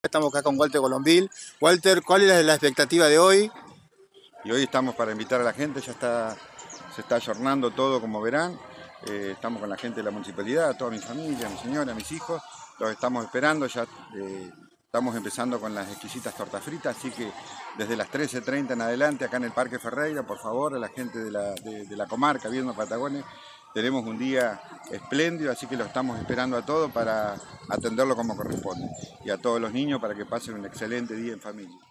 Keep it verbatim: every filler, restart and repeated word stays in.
Estamos acá con Walter Colombil. Walter, ¿cuál es la expectativa de hoy? Y hoy estamos para invitar a la gente, ya está, se está ayornando todo como verán. Eh, estamos con la gente de la municipalidad, toda mi familia, mi señora, mis hijos. Los estamos esperando, ya eh, estamos empezando con las exquisitas tortas fritas, así que desde las trece treinta en adelante, acá en el Parque Ferreira, por favor, a la gente de la, de, de la comarca, Viedma Patagones, tenemos un día espléndido, así que lo estamos esperando a todos para atenderlo como corresponde. Y a todos los niños para que pasen un excelente día en familia.